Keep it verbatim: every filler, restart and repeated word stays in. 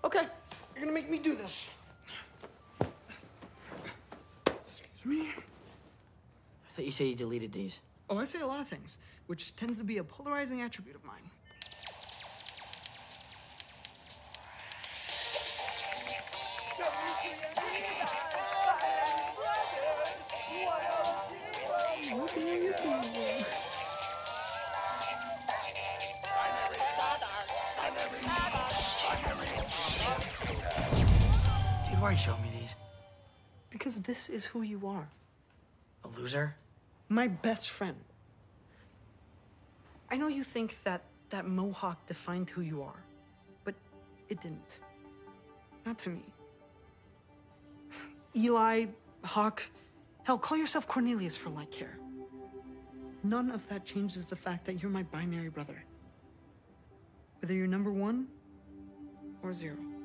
Okay, you're gonna make me do this. Excuse me. I thought you said you deleted these. Oh, I say a lot of things, which tends to be a polarizing attribute of mine. Dude, why are you showing me these? Because this is who you are. A loser? My best friend. I know you think that that mohawk defined who you are, but it didn't. Not to me. Eli, Hawk, hell, call yourself Cornelius for all I care. None of that changes the fact that you're my binary brother. Whether you're number one or zero.